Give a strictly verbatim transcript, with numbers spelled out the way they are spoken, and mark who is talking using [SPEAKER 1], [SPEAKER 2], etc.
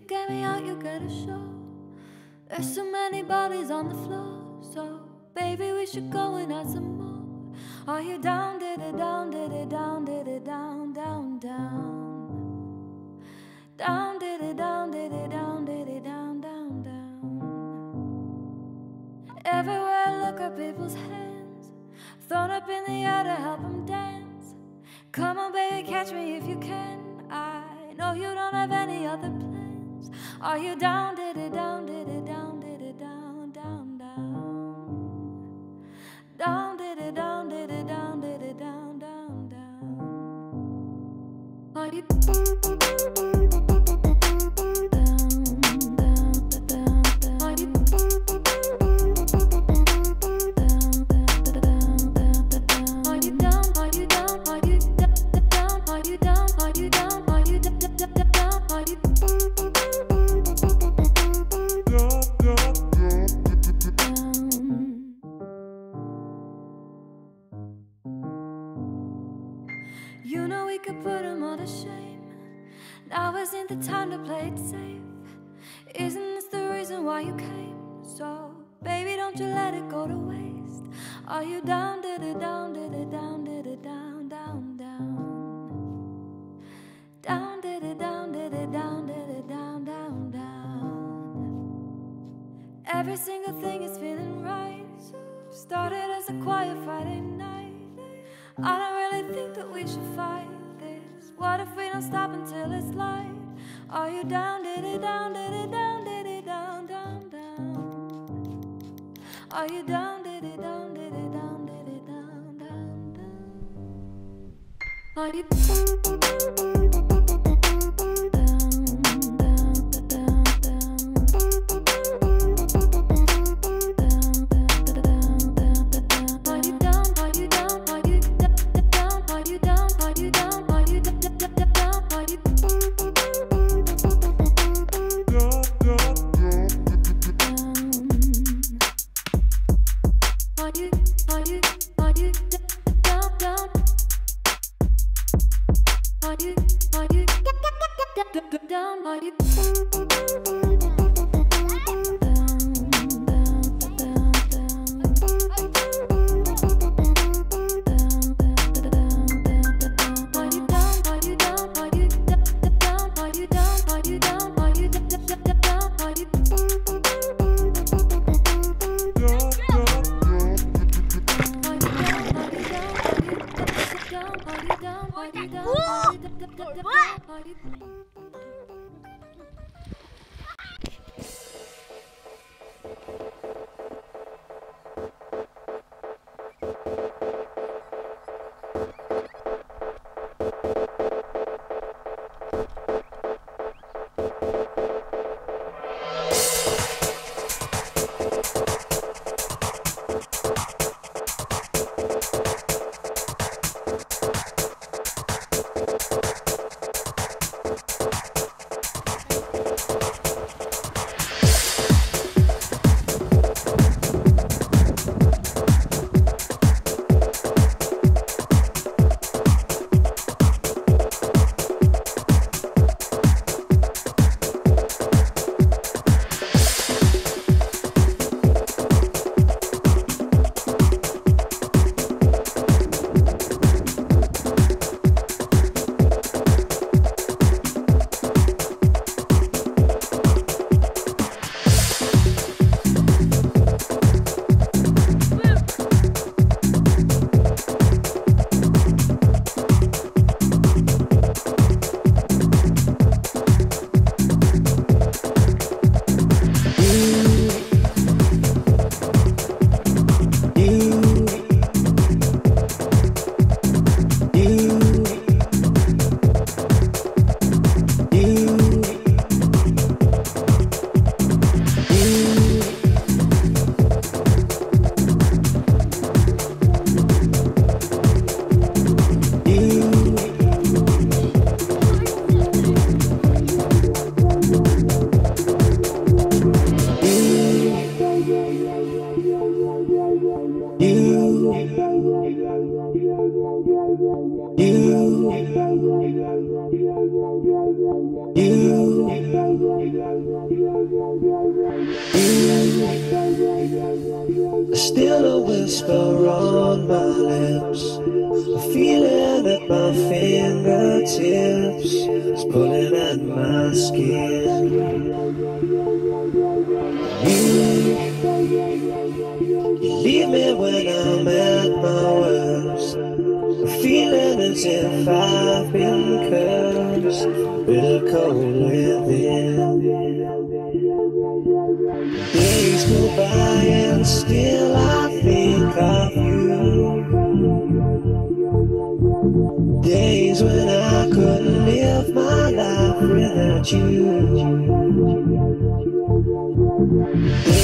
[SPEAKER 1] get me out, you get a show. There's so many bodies on the floor, so baby, we should go and add some more. Are you down, did it down, did it down, did it down, down, down? Down, did it down, did it down, did it down, down, down. Everywhere I look at people's hands, thrown up in the air to help them dance. Come on, baby, catch me if you can. I know you don't have any other plans. Are you down, did it down, did it down, did it down, down, down? Down, did it down, did it down, did it down, down, down? Are you down, down, down, down, down? Are you You know we could put them all to shame. Now isn't the time to play it safe. Isn't this the reason why you came? So, baby, don't you let it go to waste. Are you down, did it down, did it down, did it down, down, down? Down, did it down, did it down, did it down, down, down? Every single thing is feeling right. Started as a quiet Friday night. I don't really think that we should fight this. What if we don't stop until it's light? Are you down, did it down, did it down, did it down, down, down? Are you down, did it down, did it down, did it down, down, down? Are you down, down, down, down, down? Are you
[SPEAKER 2] Still a whisper on my lips, a feeling at my fingertips is pulling at my skin. You, you leave me when I'm at my worst, feeling as if I've been cursed, bitter cold within. Days go by and still I think of you. Days when I couldn't live my life without you.